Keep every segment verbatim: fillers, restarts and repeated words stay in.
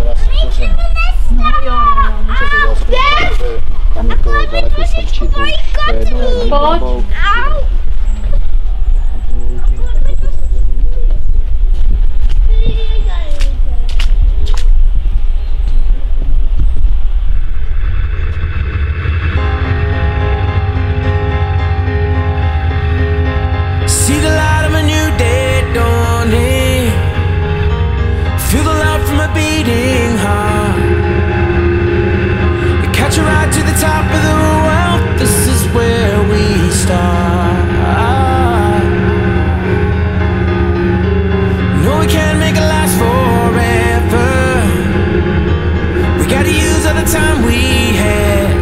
raz złożenie. No jo, no, může být. Jo, protože tam je to daleko starší tou dobou. See the light of a new day dawning. Feel the love from a beating heart. Catch a ride to the top of the world. This is where we start. No, we can't make it last forever. We gotta use all the time we have.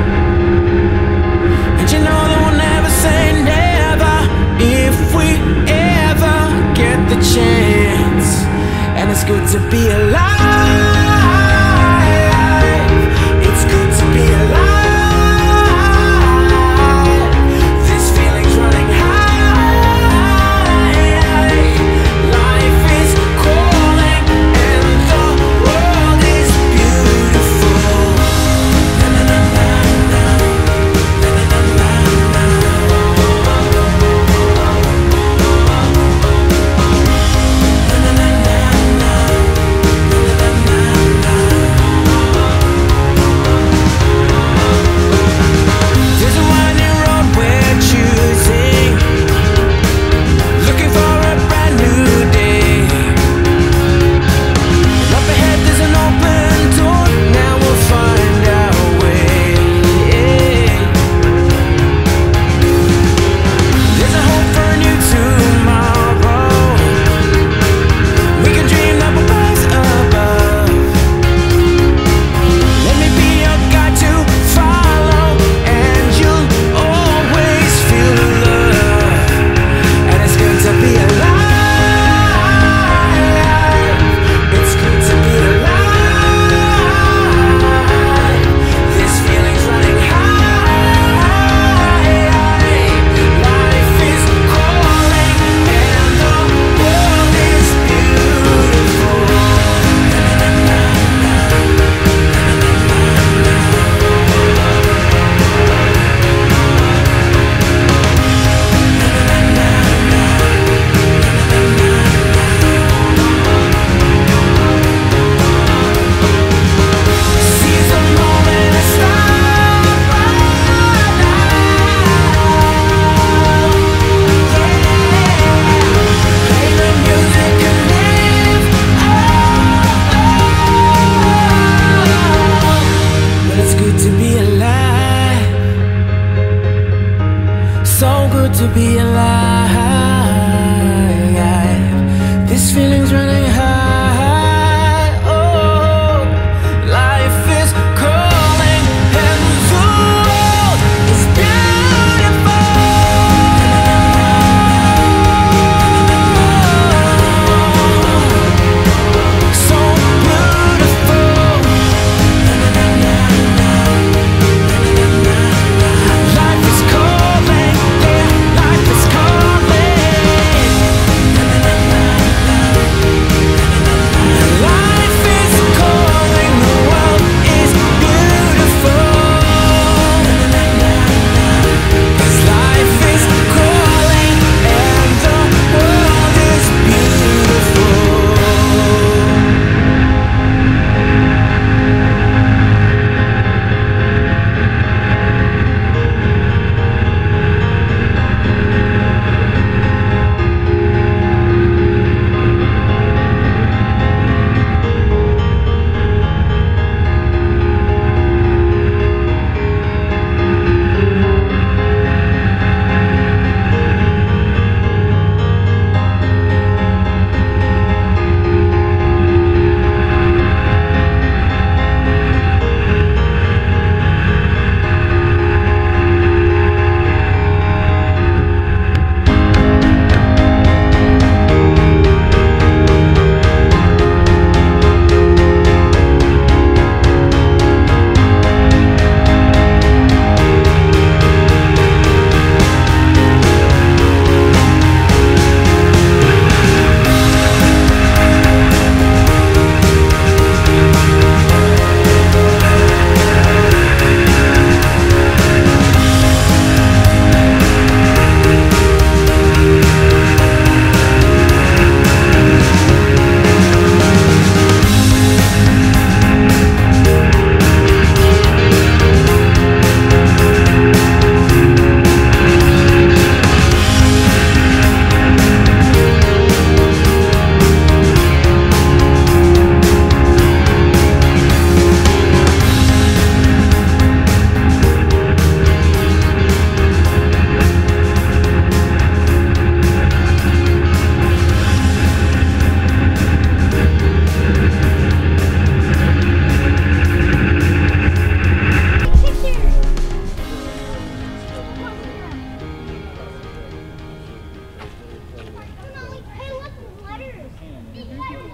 And you know that we'll never say never if we ever get the chance. And it's good to be alive. It's good to be alive. This feeling's running high. Life is calling and the world is beautiful. Na na na na na. Na na na na na. Na na na na na. There's a winding road we're choosing, looking for a brand new day. Up ahead there's an open door, now we'll find our way. There's a hope for a new tomorrow. We can dream that we'll rise above. Let me be your guide to follow, and you'll always feel the love. And it's good to be alive. It's good to be alive. This feeling's running high. Life is calling and the world is beautiful. Seize the moment and stop right now. Play the music and live. But it's good to be alive. So good to be alive. This feeling's running high. Oh, life is calling and the world is beautiful. So beautiful. Life is calling, yeah, life is calling.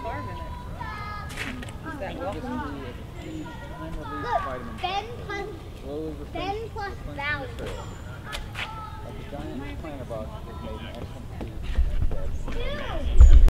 carb in it. Is that welcome? Look, Ben plus, Ben plus value. But the giant plant about is made an excellent food.